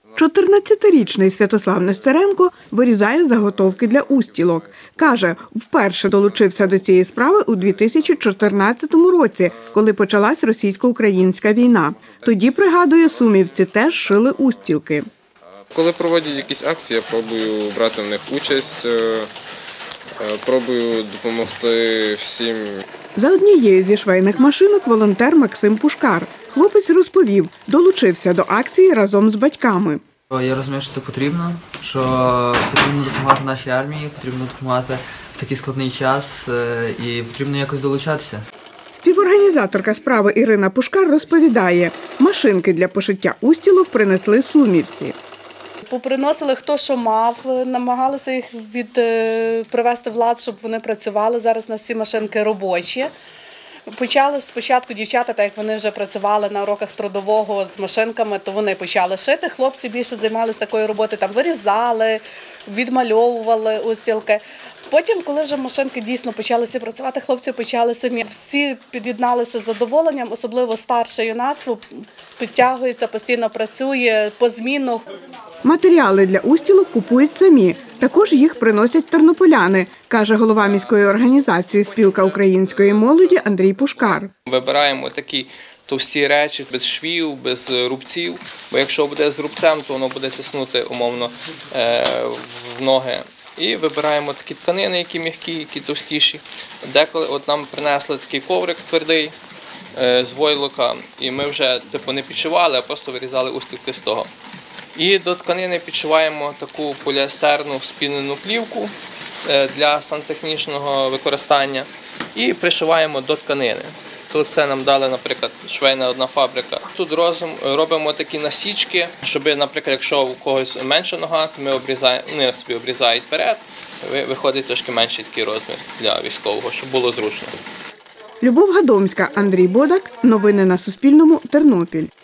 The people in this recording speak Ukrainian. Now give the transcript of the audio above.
14-річний Святослав Нестеренко вирізає заготовки для устілок. Каже, вперше долучився до цієї справи у 2014 році, коли почалась російсько-українська війна. Тоді, пригадує, сумівці теж шили устілки. Коли проводять якісь акції, я пробую брати в них участь, пробую допомогти всім. За однією зі швейних машинок волонтер Максим Пушкар. Хлопець розповів, долучився до акції разом з батьками. Я розумію, що це потрібно, що потрібно допомагати нашій армії, потрібно допомагати в такий складний час і потрібно якось долучатися. Співорганізаторка справи Ірина Пушкар розповідає, машинки для пошиття устілок принесли сумівці. Поприносили хто що мав, намагалися їх привести в лад, щоб вони працювали. Зараз у нас ці машинки робочі. Почали спочатку дівчата, так як вони вже працювали на уроках трудового з машинками, то вони почали шити. Хлопці більше займалися такою роботою, там вирізали, відмальовували устілки. Потім, коли вже машинки дійсно почалися працювати, хлопці почали самі. Всі під'єдналися з задоволенням, особливо старше юнацтво, підтягується, постійно працює по зміну. Матеріали для устілок купують самі. Також їх приносять тернополяни, каже голова міської організації «Спілка української молоді» Андрій Пушкар. Вибираємо такі товсті речі, без швів, без рубців, бо якщо буде з рубцем, то воно буде тиснути умовно в ноги. І вибираємо такі тканини, які м'які, які товстіші. Деколи от нам принесли такий коврик твердий з войлока, і ми вже не підшивали, а просто вирізали устілки з того. І до тканини підшиваємо таку поліестерну спінену плівку для сантехнічного використання і пришиваємо до тканини. Тут це нам дали, наприклад, швейна одна фабрика. Тут робимо такі насічки, щоб, наприклад, якщо у когось менша нога, то вони собі обрізають вперед, виходить трошки менший такий розмір для військового, щоб було зручно. Любов Гадомська, Андрій Бодак. Новини на Суспільному. Тернопіль.